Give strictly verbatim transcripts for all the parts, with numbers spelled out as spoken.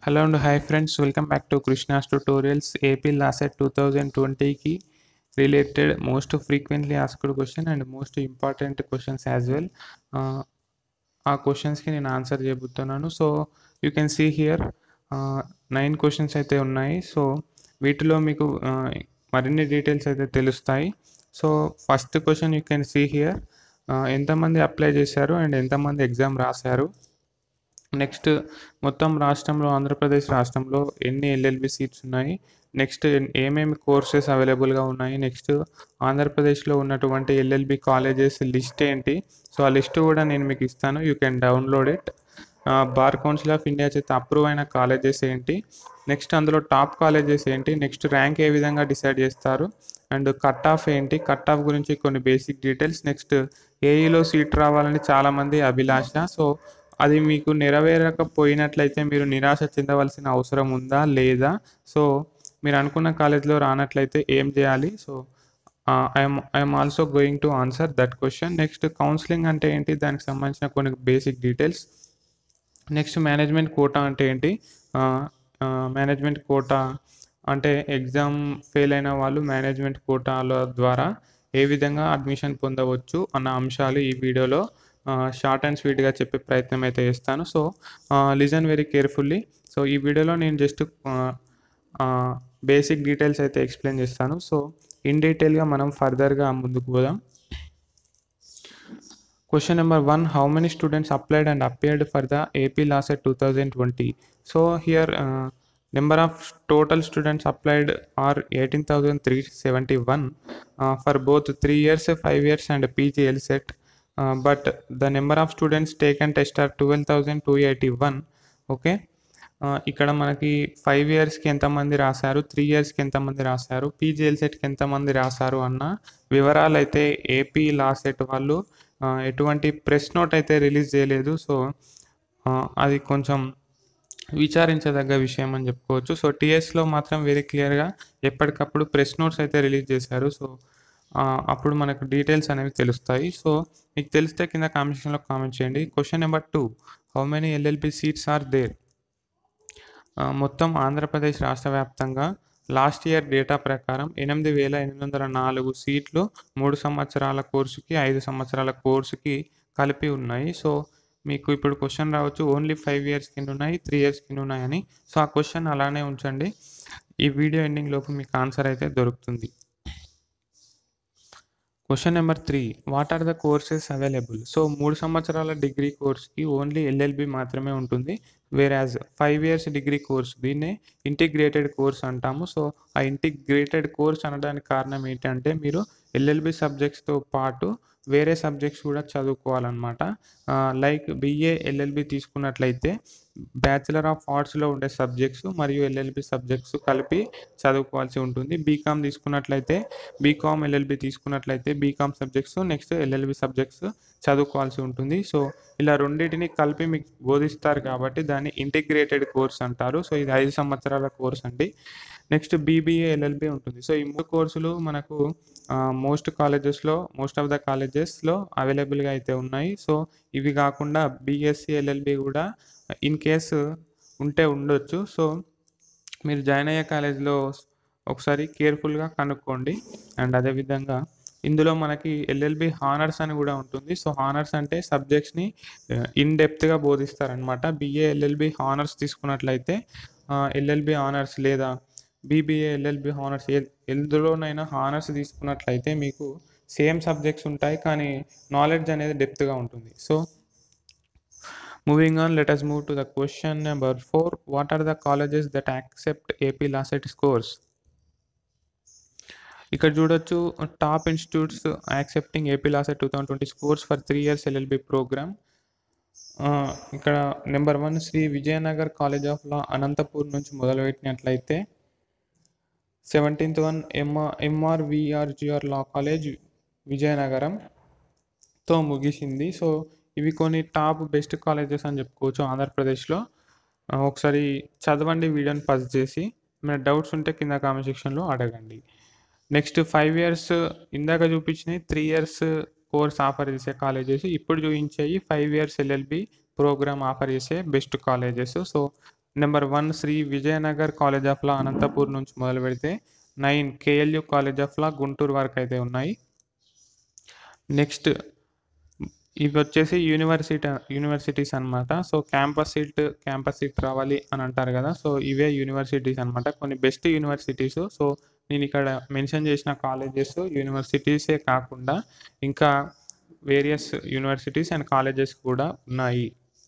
Hello and hi friends, welcome back to Krishna's tutorials. A P LASET twenty twenty కి related most frequently asked question and most important questions as well. Uh, ఆ క్వశ్చన్స్కి నేను answer చేయబోతున్నాను. So you can see here nine questions అయితే ఉన్నాయి. So వీటిలో మీకు uh, మరిన్ని డీటెయిల్స్ అయితే తెలుస్తాయి. So first question you can see here, ఎంతమంది అప్లై చేశారు అండ్ ఎంతమంది ఎగ్జామ్ రాశారు. నెక్స్ట్ మొత్తం రాష్ట్రంలో ఆంధ్రప్రదేశ్ రాష్ట్రంలో ఎన్ని ఎల్ఎల్బి సీట్స్ ఉన్నాయి, నెక్స్ట్ ఏమేమి కోర్సెస్ అవైలబుల్గా ఉన్నాయి, నెక్స్ట్ ఆంధ్రప్రదేశ్లో ఉన్నటువంటి ఎల్ఎల్బి కాలేజెస్ లిస్ట్ ఏంటి. సో ఆ లిస్ట్ కూడా నేను మీకు ఇస్తాను, you can download it. Bar council of India చేత అప్రూవ్ అయిన కాలేజెస్ ఏంటి, నెక్స్ట్ అందులో టాప్ కాలేజెస్ ఏంటి, నెక్స్ట్ ర్యాంక్ ఏ విధంగా డిసైడ్ చేస్తారు, అండ్ కట్ ఆఫ్ ఏంటి, కట్ ఆఫ్ గురించి కొన్ని బేసిక్ డీటెయిల్స్, నెక్స్ట్ ఏఈలో సీట్ రావాలని చాలామంది అభిలాష. సో అది మీకు నెరవేరకపోయినట్లయితే మీరు నిరాశ చెందవలసిన అవసరం ఉందా లేదా, సో మీరు అనుకున్న కాలేజ్లో రానట్లయితే ఏం చేయాలి. So I'm I'm also going to answer that question. Next counselling అంటే ఏంటి, దానికి సంబంధించిన కొన్ని basic details. Next management quota అంటే ఏంటి, మేనేజ్మెంట్ కోటా అంటే ఎగ్జామ్ ఫెయిల్ అయిన వాళ్ళు మేనేజ్మెంట్ కోటాల ద్వారా ఏ విధంగా అడ్మిషన్ పొందవచ్చు అన్న అంశాలు ఈ వీడియోలో షార్ట్ అండ్ స్వీట్గా చెప్పే ప్రయత్నం అయితే చేస్తాను. So listen very carefully. So ఈ వీడియోలో నేను జస్ట్ బేసిక్ డీటెయిల్స్ అయితే ఎక్స్ప్లెయిన్ చేస్తాను. సో ఇన్ డీటెయిల్గా మనం ఫర్దర్గా ముందుకు పోదాం. Question number one, how many students applied and appeared for the A P LASET twenty twenty? So here uh, number of total students applied are eighteen thousand three hundred seventy-one uh, for both three years, five years and P G LSET. Uh, but the number of students taken test are twelve thousand two hundred eighty-one. Okay. ఇక్కడ మనకి five ఇయర్స్కి ఎంతమంది రాశారు, three ఇయర్స్కి ఎంతమంది రాశారు, PG ఎల్సెట్కి ఎంతమంది రాశారు అన్న వివరాలు అయితే ఏపీ లాసెట్ వాళ్ళు ఎటువంటి ప్రెస్ నోట్ అయితే రిలీజ్ చేయలేదు. సో అది కొంచెం విచారించదగ్గ విషయం అని చెప్పుకోవచ్చు. సో టీఎస్లో మాత్రం వెరీ క్లియర్గా ఎప్పటికప్పుడు ప్రెస్ నోట్స్ అయితే రిలీజ్ చేశారు. సో అప్పుడు మనకు డీటెయిల్స్ అనేవి తెలుస్తాయి. సో మీకు తెలిస్తే కింద కామెంట్ సెక్షన్లో కామెంట్ చేయండి. Question number two, how many LLB seats are there? మొత్తం ఆంధ్రప్రదేశ్ రాష్ట్ర వ్యాప్తంగా లాస్ట్ ఇయర్ డేటా ప్రకారం ఎనిమిది వేల ఎనిమిది వందల నాలుగు సీట్లు మూడు సంవత్సరాల కోర్సుకి ఐదు సంవత్సరాల కోర్సుకి కలిపి ఉన్నాయి. సో మీకు ఇప్పుడు క్వశ్చన్ రావచ్చు, ఓన్లీ ఫైవ్ ఇయర్స్ కింద ఉన్నాయి, త్రీ ఇయర్స్ కింద ఉన్నాయని. సో ఆ క్వశ్చన్ అలానే ఉంచండి, ఈ వీడియో ఎండింగ్ లోపు మీకు ఆన్సర్ అయితే దొరుకుతుంది. Question number three, what are the courses available? So మూడు సంవత్సరాల డిగ్రీ కోర్స్కి ఓన్లీ ఎల్ఎల్బి మాత్రమే ఉంటుంది, whereas five years degree course దీన్నే ఇంటిగ్రేటెడ్ కోర్స్ అంటాము. సో ఆ ఇంటిగ్రేటెడ్ కోర్స్ అనడానికి కారణం ఏంటంటే మీరు ఎల్ఎల్బి సబ్జెక్ట్స్తో పాటు వేరే సబ్జెక్ట్స్ కూడా చదువుకోవాలన్నమాట. లైక్ బిఏ ఎల్ఎల్బి తీసుకున్నట్లయితే బ్యాచిలర్ ఆఫ్ ఆర్ట్స్లో ఉండే సబ్జెక్ట్స్ మరియు ఎల్ఎల్బి సబ్జెక్ట్స్ కలిపి చదువుకోవాల్సి ఉంటుంది. బీకామ్ తీసుకున్నట్లయితే బీకామ్ ఎల్ఎల్బి తీసుకున్నట్లయితే BCom subjects next LLB subjects చదువుకోవాల్సి ఉంటుంది. సో ఇలా రెండింటిని కలిపి మీకు బోధిస్తారు కాబట్టి దాన్ని ఇంటిగ్రేటెడ్ కోర్స్ అంటారు. సో ఇది ఐదు సంవత్సరాల కోర్స్ అండి. నెక్స్ట్ బీబీఏ ఎల్ఎల్బి ఉంటుంది. సో ఈ మూడు కోర్సులు మనకు మోస్ట్ కాలేజెస్లో మోస్ట్ ఆఫ్ ద కాలేజెస్లో అవైలబుల్గా అయితే ఉన్నాయి. సో ఇవి కాకుండా బీఎస్సీ ఎల్ఎల్బి కూడా ఇన్ కేసు ఉంటే ఉండొచ్చు. సో మీరు జాయిన్ అయ్యే కాలేజ్లో ఒకసారి కేర్ఫుల్గా కనుక్కోండి. అండ్ అదేవిధంగా ఇందులో మనకి ఎల్ఎల్బి హానర్స్ అని కూడా ఉంటుంది. సో హానర్స్ అంటే సబ్జెక్ట్స్ని ఇన్ డెప్త్గా బోధిస్తారనమాట. బిఏ ఎల్ఎల్బి హానర్స్ తీసుకున్నట్లయితే ఎల్ఎల్బి హానర్స్ లేదా బీబీఏ ఎల్ఎల్బి హానర్స్ ఎందులోనైనా హానర్స్ తీసుకున్నట్లయితే మీకు సేమ్ సబ్జెక్ట్స్ ఉంటాయి కానీ నాలెడ్జ్ అనేది డెప్త్గా ఉంటుంది. So moving on, let us move to the question number four. What are the colleges that accept A P LASET scores? ఇక్కడ చూడొచ్చు, top institutes accepting AP LAWCET two thousand twenty scores for three years LLB program. ఇక్కడ number one Shri Vijayanagar college of law Anantapur నుంచి మొదలుపెట్టినట్లయితే seventeenth one MR MRVRGR law college విజయనగరంతో ముగిసింది. So ఇవి కొన్ని top best colleges అని చెప్పుకోవచ్చు ఆంధ్రప్రదేశ్లో. ఒకసారి చదవండి వీడియోని పాజ్ చేసి, మన డౌట్స్ ఉంటే కింద కామెంట్ సెక్షన్లో అడగండి. నెక్స్ట్ ఫైవ్ ఇయర్స్ ఇందాక చూపించినవి త్రీ ఇయర్స్ కోర్స్ ఆఫర్ చేసే కాలేజెస్, ఇప్పుడు చూపించేవి five years LLB program offer చేసే best colleges. So number one Shri Vijayanagar college of law Anantapur నుంచి మొదలు పెడితే nine KLU college of law Guntur వరకు అయితే ఉన్నాయి. నెక్స్ట్ ఇవి వచ్చేసి యూనివర్సిటీ యూనివర్సిటీస్ అనమాట. So campus seat campus seat రావాలి అని అంటారు కదా, సో ఇవే యూనివర్సిటీస్ అనమాట, కొన్ని బెస్ట్ యూనివర్సిటీస్. సో నేను ఇక్కడ మెన్షన్ చేసిన కాలేజెస్ యూనివర్సిటీసే కాకుండా ఇంకా వేరియస్ యూనివర్సిటీస్ అండ్ కాలేజెస్ కూడా ఉన్నాయి.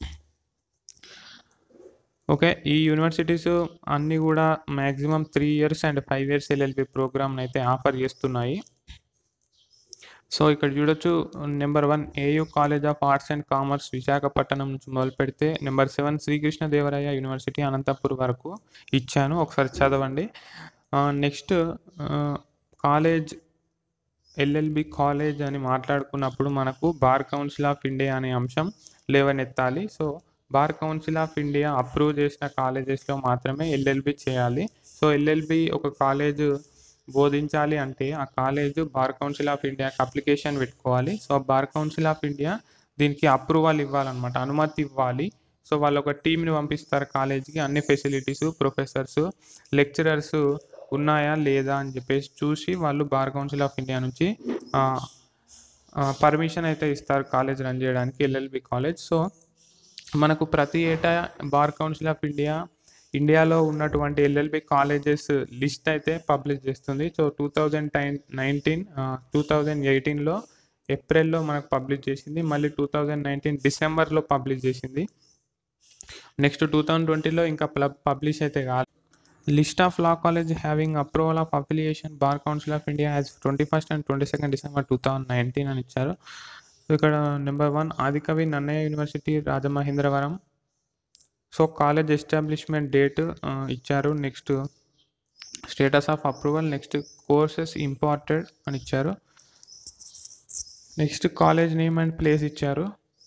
ఓకే, ఈ యూనివర్సిటీస్ అన్నీ కూడా maximum three years and five years LLB ప్రోగ్రామ్ని అయితే ఆఫర్ చేస్తున్నాయి. సో ఇక్కడ చూడొచ్చు, number one AU college of arts and commerce Visakhapatnam నుంచి మొదలు పెడితే number seven Srikrishnadevaraya university Anantapur వరకు ఇచ్చాను, ఒకసారి చదవండి. నెక్స్ట్ కాలేజ్ ఎల్ఎల్బి కాలేజ్ అని మాట్లాడుకున్నప్పుడు మనకు బార్ కౌన్సిల్ ఆఫ్ ఇండియా అనే అంశం లేవనెత్తాలి. So bar council of India approve చేసిన కాలేజెస్లో మాత్రమే ఎల్ఎల్బి చేయాలి. సో ఎల్ఎల్బి ఒక కాలేజ్ బోధించాలి అంటే ఆ కాలేజ్ బార్ కౌన్సిల్ ఆఫ్ ఇండియాకి అప్లికేషన్ పెట్టుకోవాలి. So bar council of India దీనికి అప్రూవల్ ఇవ్వాలన్నమాట, అనుమతి ఇవ్వాలి. సో వాళ్ళు ఒక టీంని పంపిస్తారు కాలేజీకి, అన్ని ఫెసిలిటీస్, ప్రొఫెసర్స్, లెక్చరర్స్ ఉన్నాయా లేదా అని చెప్పేసి చూసి వాళ్ళు బార్ కౌన్సిల్ ఆఫ్ ఇండియా నుంచి పర్మిషన్ అయితే ఇస్తారు కాలేజ్ రన్ చేయడానికి, ఎల్ఎల్బి కాలేజ్. సో మనకు ప్రతి ఏటా బార్ కౌన్సిల్ ఆఫ్ ఇండియా ఇండియాలో ఉన్నటువంటి ఎల్ఎల్బి కాలేజెస్ లిస్ట్ అయితే పబ్లిష్ చేస్తుంది. So two thousand ten nineteen two thousand ఎయిటీన్లో ఏప్రిల్లో మనకు పబ్లిష్ చేసింది, మళ్ళీ టూ థౌజండ్ నైన్టీన్ డిసెంబర్లో పబ్లిష్ చేసింది. నెక్స్ట్ టూ థౌజండ్ ట్వంటీలో ఇంకా పబ్లిష్ అయితే కాదు. List of law college having approval of affiliation bar council of India as twenty first and twenty second December two thousand nineteen అని ఇచ్చారు. ఇక్కడ number one Adikavi Nannayya university Rajamahendravaram. So college establishment date ఇచ్చారు. Next status of approval, next courses imparted అని ఇచ్చారు. Next college name and place ఇచ్చారు.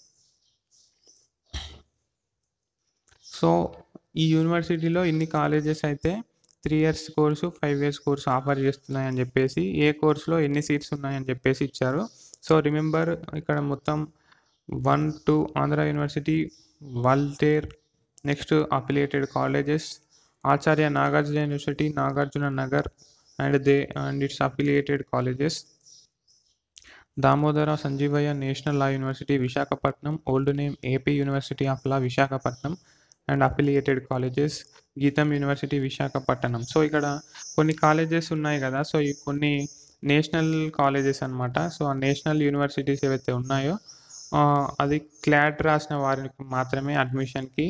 So ఈ యూనివర్సిటీలో ఇన్ని కాలేజెస్ అయితే three years course, five years course offer చేస్తున్నాయని చెప్పేసి, ఏ కోర్సులో ఎన్ని సీట్స్ ఉన్నాయని చెప్పేసి ఇచ్చారు. సో రిమెంబర్ ఇక్కడ మొత్తం one two Andhra university, Waltair, next affiliated colleges Acharya Nagarjuna university, Nagarjuna Nagar and they and its affiliated colleges, Damodara Sanjivayya national law university Visakhapatnam, old name AP university of law Visakhapatnam and affiliated colleges, GITAM university Visakhapatnam. So ఇక్కడ కొన్ని కాలేజెస్ ఉన్నాయి కదా, so ఈ కొన్ని national colleges అనమాట. So ఆ national universities ఏవైతే ఉన్నాయో అది క్లాట్ రాసిన వారికి మాత్రమే అడ్మిషన్కి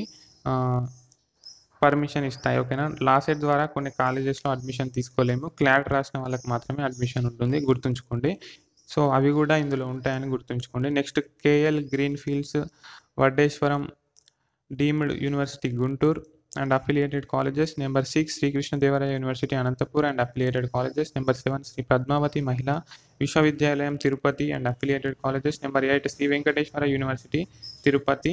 పర్మిషన్ ఇస్తాయి. ఓకేనా, లాసెట్ ద్వారా కొన్ని కాలేజెస్లో అడ్మిషన్ తీసుకోలేము, క్లాట్ రాసిన వాళ్ళకి మాత్రమే అడ్మిషన్ ఉంటుంది, గుర్తుంచుకోండి. సో అవి కూడా ఇందులో ఉంటాయని గుర్తుంచుకోండి. Next KL Green Fields Vaddeswaram deemed university Guntur and affiliated colleges. Number six Srikrishnadevaraya university Anantapur and affiliated colleges. Number seven Sri Padmavathi Mahila Vishwavidyalayam Tirupati and affiliated colleges. Number eight Sri Venkateswara university Tirupati.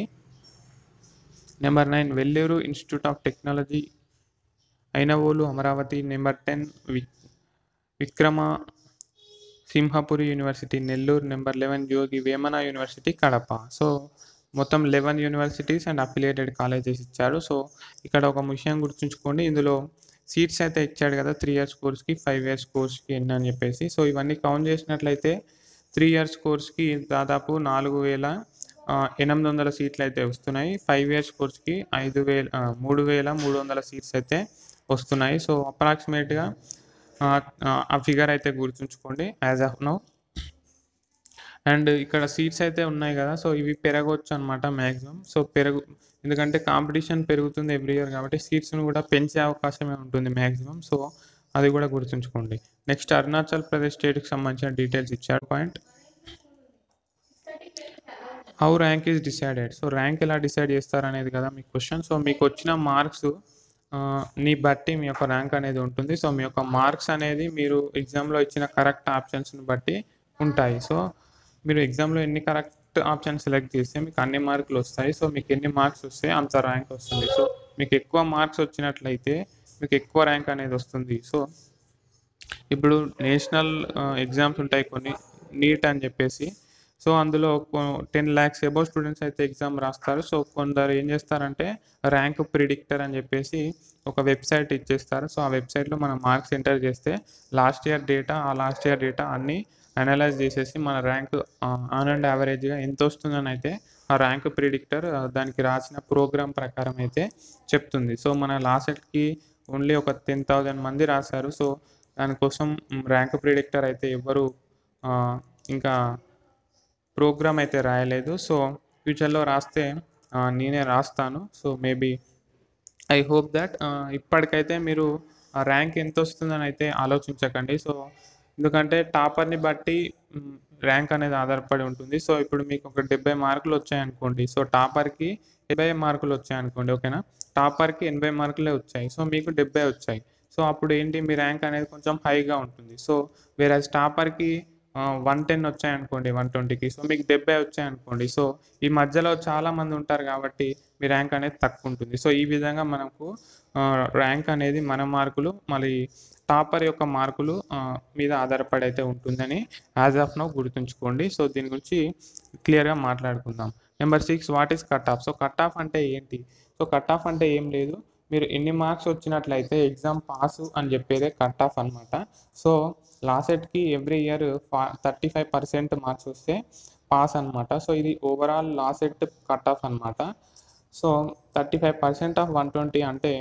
Number nine Vellore institute of technology Ainavolu Amaravati. Number ten Vikrama Simhapuri university Nellore. Number eleven Yogi Vemana university Kadapa. So మొత్తం eleven universities and affiliated colleges ఇచ్చారు. So ఇక్కడ ఒక విషయం గుర్తుంచుకోండి, ఇందులో seats అయితే ఇచ్చాడు కదా త్రీ ఇయర్స్ కోర్స్కి, ఫైవ్ ఇయర్స్ కోర్స్కి ఎన్ని అని చెప్పేసి. సో ఇవన్నీ కౌంట్ చేసినట్లయితే త్రీ ఇయర్స్ కోర్స్కి దాదాపు నాలుగు వేల ఎనిమిది వందల సీట్లు అయితే వస్తున్నాయి, ఫైవ్ ఇయర్స్ కోర్స్కి ఐదు వేల మూడు వేల మూడు వందల సీట్స్ అయితే వస్తున్నాయి. సో అప్రాక్సిమేట్గా ఆ ఫిగర్ అయితే గుర్తుంచుకోండి యాజ్ ఆఫ్ నౌ. అండ్ ఇక్కడ సీట్స్ అయితే ఉన్నాయి కదా, సో ఇవి పెరగవచ్చు అనమాట మ్యాక్సిమం. సో పెరుగు ఎందుకంటే కాంపిటీషన్ పెరుగుతుంది ఎవ్రీ ఇయర్ కాబట్టి సీట్స్ను కూడా పెంచే అవకాశమే ఉంటుంది మ్యాక్సిమం. సో అది కూడా గుర్తుంచుకోండి. నెక్స్ట్ అరుణాచల్ ప్రదేశ్ స్టేట్కి సంబంధించిన డీటెయిల్స్ ఇచ్చాడు. Point how rank is decided. So rank ఎలా డిసైడ్ చేస్తారు అనేది కదా మీ క్వశ్చన్. సో మీకు వచ్చిన మార్క్స్ ని బట్టి మీ యొక్క ర్యాంక్ అనేది ఉంటుంది. సో మీ యొక్క మార్క్స్ అనేది మీరు ఎగ్జామ్లో ఇచ్చిన కరెక్ట్ ఆప్షన్స్ని బట్టి ఉంటాయి. సో మీరు ఎగ్జామ్లో ఎన్ని కరెక్ట్ ఆప్షన్ సెలెక్ట్ చేస్తే మీకు అన్ని మార్కులు వస్తాయి. సో మీకు ఎన్ని మార్క్స్ వస్తే అంత ర్యాంక్ వస్తుంది. సో మీకు ఎక్కువ మార్క్స్ వచ్చినట్లయితే మీకు ఎక్కువ ర్యాంక్ అనేది వస్తుంది. సో ఇప్పుడు నేషనల్ ఎగ్జామ్స్ ఉంటాయి కొన్ని, నీట్ అని చెప్పేసి. సో అందులో టెన్ ల్యాక్స్ అబోవ్ స్టూడెంట్స్ అయితే ఎగ్జామ్ రాస్తారు. సో కొందరు ఏం చేస్తారంటే ర్యాంక్ ప్రిడిక్టర్ అని చెప్పేసి ఒక వెబ్సైట్ ఇచ్చేస్తారు. సో ఆ వెబ్సైట్లో మనం మార్క్స్ ఎంటర్ చేస్తే లాస్ట్ ఇయర్ డేటా ఆ లాస్ట్ ఇయర్ డేటా అన్నీ అనలైజ్ చేసేసి మన ర్యాంక్ ఆన్ అండ్ యావరేజ్గా ఎంత వస్తుందని అయితే ఆ ర్యాంక్ ప్రిడిక్టర్ దానికి రాసిన ప్రోగ్రామ్ ప్రకారం అయితే చెప్తుంది. సో మన లాసెట్కి ఓన్లీ ఒక టెన్ థౌజండ్ మంది రాశారు. సో దానికోసం ర్యాంక్ ప్రిడిక్టర్ అయితే ఎవ్వరు ఇంకా ప్రోగ్రామ్ అయితే రాయలేదు. సో ఫ్యూచర్లో రాస్తే నేనే రాస్తాను. So maybe I hope that ఇప్పటికైతే మీరు ర్యాంక్ ఎంత వస్తుందని అయితే ఆలోచించకండి. సో ఎందుకంటే టాపర్ని బట్టి ర్యాంక్ అనేది ఆధారపడి ఉంటుంది. సో ఇప్పుడు మీకు ఒక డెబ్బై మార్కులు వచ్చాయనుకోండి. సో టాపర్కి డెబ్బై మార్కులు వచ్చాయనుకోండి, ఓకేనా. టాపర్కి ఎనభై మార్కులే వచ్చాయి. సో మీకు డెబ్బై వచ్చాయి. సో అప్పుడు ఏంటి, మీ ర్యాంక్ అనేది కొంచెం హైగా ఉంటుంది. సో వేరే టాపర్కి వన్ టెన్ వచ్చాయనుకోండి వన్ ట్వంటీకి, సో మీకు డెబ్బై వచ్చాయనుకోండి. సో ఈ మధ్యలో చాలామంది ఉంటారు కాబట్టి మీ ర్యాంక్ అనేది తక్కువ ఉంటుంది. సో ఈ విధంగా మనకు ర్యాంక్ అనేది మన మార్కులు మళ్ళీ టాపర్ యొక్క మార్కులు మీద ఆధారపడి అయితే ఉంటుందని యాజ్ ఆఫ్ నౌ గుర్తుంచుకోండి. సో దీని గురించి క్లియర్గా మాట్లాడుకుందాం. Number six, what is cut off. So cut off అంటే ఏంటి? సో కట్ ఆఫ్ అంటే ఏం లేదు, మీరు ఎన్ని మార్క్స్ వచ్చినట్లయితే ఎగ్జామ్ పాస్ అని చెప్పేదే కట్ ఆఫ్ అనమాట. సో లాసెట్కి every year for thirty five percent marks వస్తే పాస్ అనమాట. సో ఇది ఓవరాల్ లాసెట్ కట్ ఆఫ్ అనమాట. So thirty five percent of one twenty అంటే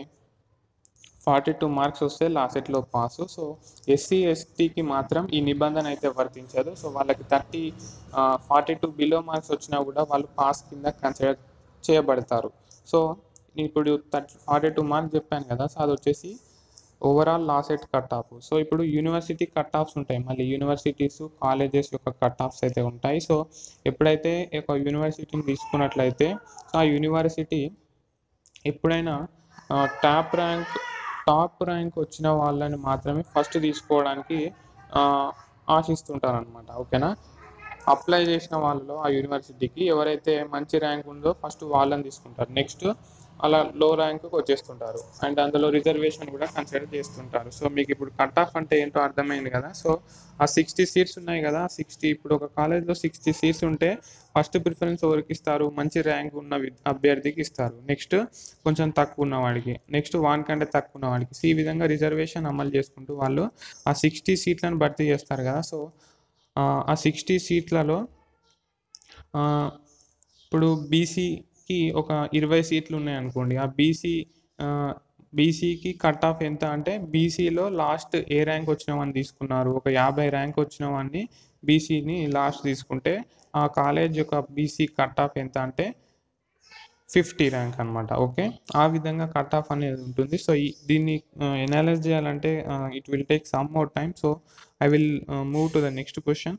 ఫార్టీ టూ మార్క్స్ వస్తే లాసెట్లో పాసు. సో ఎస్సీ ఎస్టీకి మాత్రం ఈ నిబంధన అయితే వర్తించదు. సో వాళ్ళకి thirty forty two below marks వచ్చినా కూడా వాళ్ళు పాస్ కింద కన్సిడర్ చేయబడతారు. సో ఇప్పుడు థర్టీ ఫార్టీ టూ మార్క్స్ చెప్పాను కదా, సో అది వచ్చేసి overall LAWCET cut off. So ఇప్పుడు యూనివర్సిటీ కట్ ఆఫ్స్ ఉంటాయి, మళ్ళీ యూనివర్సిటీస్ కాలేజెస్ యొక్క కట్ ఆఫ్స్ అయితే ఉంటాయి. సో ఎప్పుడైతే ఒక యూనివర్సిటీని తీసుకున్నట్లయితే ఆ యూనివర్సిటీ ఎప్పుడైనా టాప్ ర్యాంక్ టాప్ ర్యాంక్ వచ్చిన వాళ్ళని మాత్రమే ఫస్ట్ తీసుకోవడానికి ఆశిస్తుంటారు అనమాట, ఓకేనా. అప్లై చేసిన వాళ్ళలో ఆ యూనివర్సిటీకి ఎవరైతే మంచి ర్యాంక్ ఉందో ఫస్ట్ వాళ్ళని తీసుకుంటారు. నెక్స్ట్ అలా లో ర్యాంక్కి వచ్చేస్తుంటారు అండ్ అందులో రిజర్వేషన్ కూడా కన్సిడర్ చేస్తుంటారు. సో మీకు ఇప్పుడు కట్ ఆఫ్ అంటే ఏంటో అర్థమైంది కదా. సో ఆ సిక్స్టీ సీట్స్ ఉన్నాయి కదా, సిక్స్టీ ఇప్పుడు ఒక కాలేజ్లో సిక్స్టీ సీట్స్ ఉంటే ఫస్ట్ ప్రిఫరెన్స్ ఎవరికి ఇస్తారు, మంచి ర్యాంక్ ఉన్న అభ్యర్థికి ఇస్తారు. నెక్స్ట్ కొంచెం తక్కువ ఉన్నవాడికి, నెక్స్ట్ వాన్ కంటే తక్కువ ఉన్నవాడికి. సో ఈ విధంగా రిజర్వేషన్ అమలు చేసుకుంటూ వాళ్ళు ఆ సిక్స్టీ సీట్లను భర్తీ చేస్తారు కదా. సో ఆ సిక్స్టీ సీట్లలో ఇప్పుడు బీసీకి ఒక ఇరవై సీట్లు ఉన్నాయనుకోండి. ఆ బీసీ బీసీకి కట్ ఆఫ్ ఎంత అంటే బీసీలో లాస్ట్ ఏ ర్యాంక్ వచ్చిన వాడిని తీసుకున్నారు, ఒక యాభై ర్యాంక్ వచ్చిన వాడిని బీసీని లాస్ట్ తీసుకుంటే ఆ కాలేజ్ యొక్క బీసీ కట్ ఆఫ్ ఎంత అంటే ఫిఫ్టీ ర్యాంక్ అనమాట, ఓకే. ఆ విధంగా కట్ ఆఫ్ అనేది ఉంటుంది. సో ఈ దీన్ని ఎనాలైజ్ చేయాలంటే it will take some more time. So I will move to the next question.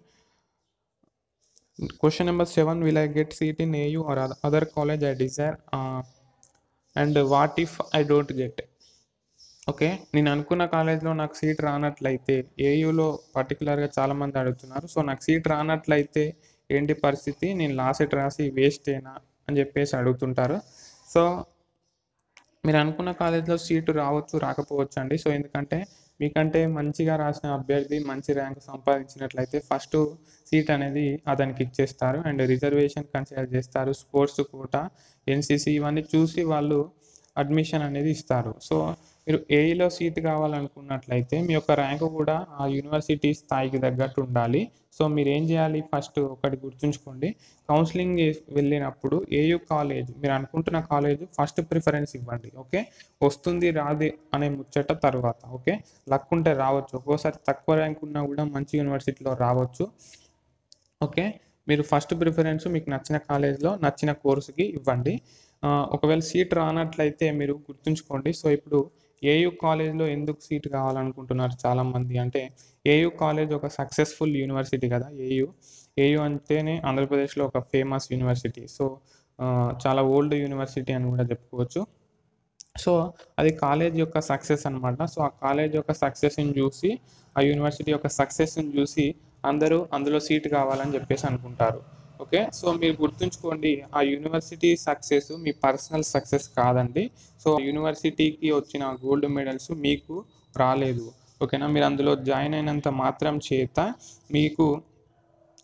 Question number seven, will I get seat in A U or other college I desire? Uh, and what if I don't get? Okay, నేను అనుకున్న కాలేజ్లో నాకు seat రానట్లయితే, ఏయూలో పర్టికులర్గా చాలామంది అడుగుతున్నారు. So నాకు seat రానట్లయితే ఏంటి పరిస్థితి, నేను లాసెట్ రాసి వేస్టేనా అని చెప్పేసి అడుగుతుంటారు. సో మీరు అనుకున్న కాలేజ్లో సీటు రావచ్చు రాకపోవచ్చు అండి. సో ఎందుకంటే మీకంటే మంచిగా రాసిన అభ్యర్థి మంచి ర్యాంక్ సంపాదించినట్లయితే ఫస్ట్ సీట్ అనేది అతనికి ఇచ్చేస్తారు అండ్ రిజర్వేషన్ కన్సిడర్ చేస్తారు, స్పోర్ట్స్ కోటా, ఎన్సీసీ ఇవన్నీ చూసి వాళ్ళు అడ్మిషన్ అనేది ఇస్తారు. సో మీరు ఏఈలో సీట్ కావాలనుకున్నట్లయితే మీ యొక్క ర్యాంకు కూడా ఆ యూనివర్సిటీ స్థాయికి తగ్గట్టు ఉండాలి. సో మీరు ఏం చేయాలి, ఫస్ట్ ఒకటి గుర్తుంచుకోండి, కౌన్సిలింగ్ వెళ్ళినప్పుడు ఏయూ కాలేజ్ మీరు అనుకుంటున్న కాలేజ్ ఫస్ట్ ప్రిఫరెన్స్ ఇవ్వండి, ఓకే. వస్తుంది రాది అనే ముచ్చట తర్వాత, ఓకే. లక్ ఉంటే రావచ్చు, ఒక్కోసారి తక్కువ ర్యాంక్ ఉన్నా కూడా మంచి యూనివర్సిటీలో రావచ్చు, ఓకే. మీరు ఫస్ట్ ప్రిఫరెన్స్ మీకు నచ్చిన కాలేజ్లో నచ్చిన కోర్సుకి ఇవ్వండి. ఒకవేళ సీట్ రానట్లయితే మీరు గుర్తుంచుకోండి. సో ఇప్పుడు ఏయూ కాలేజ్లో ఎందుకు సీట్ కావాలనుకుంటున్నారు చాలామంది అంటే, ఏయూ కాలేజ్ ఒక సక్సెస్ఫుల్ యూనివర్సిటీ కదా. ఏయూ ఏయూ అంటేనే ఆంధ్రప్రదేశ్లో ఒక ఫేమస్ యూనివర్సిటీ. సో చాలా ఓల్డ్ యూనివర్సిటీ అని కూడా చెప్పుకోవచ్చు. సో అది కాలేజ్ యొక్క సక్సెస్ అనమాట. సో ఆ కాలేజ్ యొక్క సక్సెస్ని చూసి, ఆ యూనివర్సిటీ యొక్క సక్సెస్ని చూసి అందరూ అందులో సీట్ కావాలని చెప్పేసి అనుకుంటారు, ఓకే. సో మీరు గుర్తుంచుకోండి, ఆ యూనివర్సిటీ సక్సెస్ మీ పర్సనల్ సక్సెస్ కాదండి. సో యూనివర్సిటీకి వచ్చిన గోల్డ్ మెడల్స్ మీకు రాలేదు, ఓకేనా. మీరు అందులో జాయిన్ అయినంత మాత్రం చేత మీకు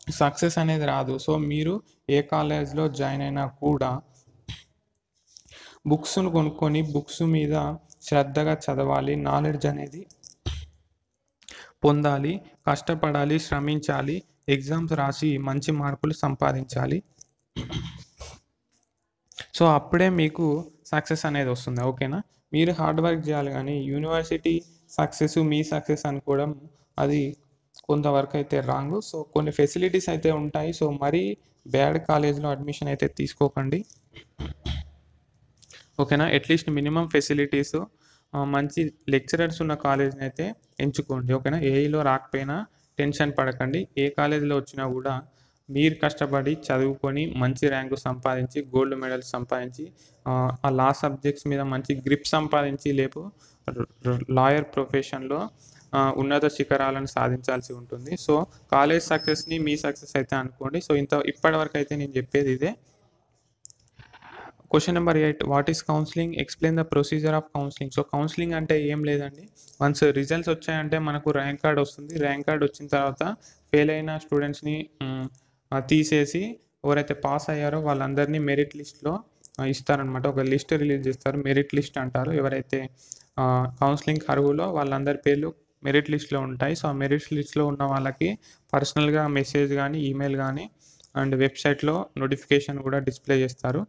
సక్సెస్ అనేది రాదు. సో మీరు ఏ కాలేజ్లో జాయిన్ అయినా కూడా బుక్స్ను కొనుక్కొని బుక్స్ మీద శ్రద్ధగా చదవాలి, నాలెడ్జ్ అనేది పొందాలి, కష్టపడాలి, శ్రమించాలి, ఎగ్జామ్స్ రాసి మంచి మార్కులు సంపాదించాలి. సో అప్పుడే మీకు సక్సెస్ అనేది వస్తుంది. ఓకేనా? మీరు హార్డ్ వర్క్ చేయాలి, కానీ యూనివర్సిటీ సక్సెస్ మీ సక్సెస్ అనుకోవడం అది కొంతవరకు అయితే రాంగ్. సో కొన్ని ఫెసిలిటీస్ అయితే ఉంటాయి. సో మరీ బ్యాడ్ కాలేజ్లో అడ్మిషన్ అయితే తీసుకోకండి. ఓకేనా? అట్లీస్ట్ మినిమం ఫెసిలిటీస్, మంచి లెక్చరర్స్ ఉన్న కాలేజ్ని అయితే ఎంచుకోండి. ఓకేనా? ఏఈలో రాకపోయినా టెన్షన్ పడకండి. ఏ కాలేజీలో వచ్చినా కూడా మీరు కష్టపడి చదువుకొని మంచి ర్యాంకు సంపాదించి గోల్డ్ మెడల్ సంపాదించి ఆ లా సబ్జెక్ట్స్ మీద మంచి గ్రిప్ సంపాదించి లేపు లాయర్ ప్రొఫెషన్లో ఉన్నత శిఖరాలను సాధించాల్సి ఉంటుంది. సో కాలేజ్ సక్సెస్ని మీ సక్సెస్ అయితే అనుకోండి. సో ఇంత ఇప్పటివరకు అయితే నేను చెప్పేది ఇదే. Question number eight, what is counselling? Explain the procedure of counselling. So counselling అంటే ఏం లేదండి, వన్స్ రిజల్ట్స్ వచ్చాయంటే మనకు ర్యాంక్ కార్డ్ వస్తుంది. ర్యాంక్ కార్డ్ వచ్చిన తర్వాత ఫెయిల్ అయిన స్టూడెంట్స్ని తీసేసి ఎవరైతే పాస్ అయ్యారో వాళ్ళందరినీ మెరిట్ లిస్ట్లో ఇస్తారనమాట. ఒక లిస్ట్ రిలీజ్ చేస్తారు, మెరిట్ లిస్ట్ అంటారు. ఎవరైతే కౌన్సిలింగ్ అర్హులో వాళ్ళందరి పేర్లు మెరిట్ లిస్ట్లో ఉంటాయి. సో ఆ మెరిట్ లిస్ట్లో ఉన్న వాళ్ళకి పర్సనల్గా మెసేజ్ కానీ ఈమెయిల్ కానీ అండ్ వెబ్సైట్లో నోటిఫికేషన్ కూడా డిస్ప్లే చేస్తారు.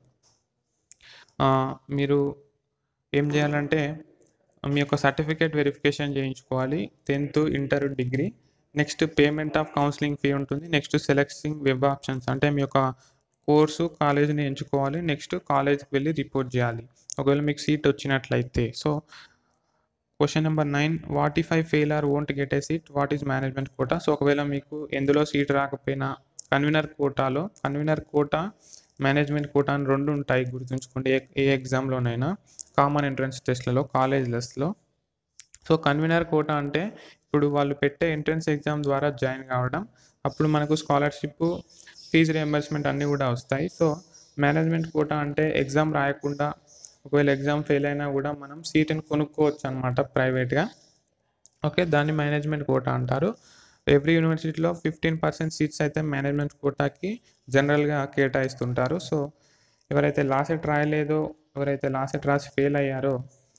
మీరు ఏం చేయాలంటే మీ యొక్క సర్టిఫికేట్ వెరిఫికేషన్ చేయించుకోవాలి, tenth, inter, degree. Next payment of counselling fee ఉంటుంది. నెక్స్ట్ సెలెక్టింగ్ వెబ్ ఆప్షన్స్, అంటే మీ యొక్క కోర్సు కాలేజీని ఎంచుకోవాలి. నెక్స్ట్ కాలేజ్కి వెళ్ళి రిపోర్ట్ చేయాలి ఒకవేళ మీకు సీట్ వచ్చినట్లయితే. So question number nine, what if I fail are won't get a seat, what is management quota? So ఒకవేళ మీకు ఎందులో సీట్ రాకపోయినా కన్వీనర్ కోటాలో, కన్వీనర్ కోటా మేనేజ్మెంట్ కోటా అని రెండు ఉంటాయి, గుర్తుంచుకోండి. ఏ ఏ ఎగ్జామ్లోనైనా common entrance టెస్ట్లలో కాలేజ్లెస్లో. So convener quota అంటే ఇప్పుడు వాళ్ళు పెట్టే ఎంట్రన్స్ ఎగ్జామ్ ద్వారా జాయిన్ కావడం, అప్పుడు మనకు స్కాలర్షిప్, ఫీజు రియంబర్స్మెంట్ అన్నీ కూడా వస్తాయి. సో మేనేజ్మెంట్ కోటా అంటే ఎగ్జామ్ రాయకుండా ఒకవేళ ఎగ్జామ్ ఫెయిల్ అయినా కూడా మనం సీట్ని కొనుక్కోవచ్చు అనమాట ప్రైవేట్గా. ఓకే, దాన్ని మేనేజ్మెంట్ కోటా అంటారు. ఎవ్రీ యూనివర్సిటీలో ఫిఫ్టీన్ పర్సెంట్ సీట్స్ అయితే మేనేజ్మెంట్ కోటాకి జనరల్గా కేటాయిస్తుంటారు. సో ఎవరైతే లాసెట్ రాయలేదో, ఎవరైతే లాసెట్ రాసి ఫెయిల్ అయ్యారో,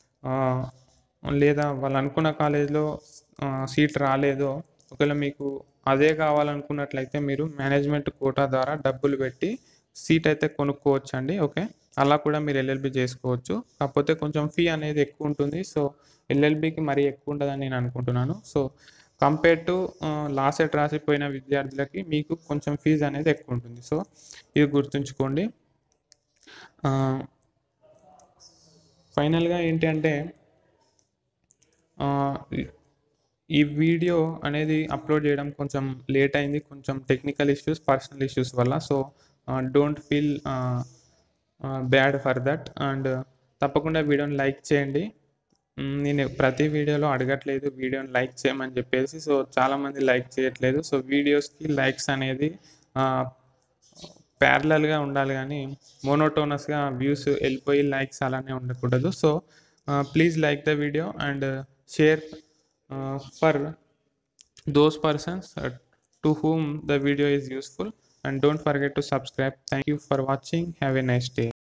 లేదా వాళ్ళు అనుకున్న కాలేజ్లో సీట్ రాలేదో, ఒకవేళ మీకు అదే కావాలనుకున్నట్లయితే మీరు మేనేజ్మెంట్ కోటా ద్వారా డబ్బులు పెట్టి సీట్ అయితే కొనుక్కోవచ్చు అండి. ఓకే, అలా కూడా మీరు ఎల్ఎల్బి చేసుకోవచ్చు. కాకపోతే కొంచెం ఫీ అనేది ఎక్కువ ఉంటుంది. సో ఎల్ఎల్బికి మరీ ఎక్కువ ఉంటుందని నేను అనుకుంటున్నాను. సో కంపేర్ టు లాసెట్ రాసిపోయిన విద్యార్థులకి మీకు కొంచెం ఫీజు అనేది ఎక్కువ ఉంటుంది. సో ఇది గుర్తుంచుకోండి. ఫైనల్గా ఏంటి అంటే ఈ వీడియో అనేది అప్లోడ్ చేయడం కొంచెం లేట్ అయింది, కొంచెం టెక్నికల్ ఇష్యూస్, పర్సనల్ ఇష్యూస్ వల్ల. So don't feel bad for that. And తప్పకుండా వీడియోని లైక్ చేయండి. నేను ప్రతి వీడియోలో అడగట్లేదు వీడియోని లైక్ చేయమని చెప్పేసి, సో చాలామంది లైక్ చేయట్లేదు. సో వీడియోస్కి లైక్స్ అనేది ప్యారలల్గా ఉండాలి, కానీ మోనోటోనస్గా వ్యూస్ వెళ్ళిపోయి లైక్స్ అలానే ఉండకూడదు. So please like the video and share for those persons uh, to whom the video is useful, and don't forget to subscribe. Thank you for watching. Have a nice day.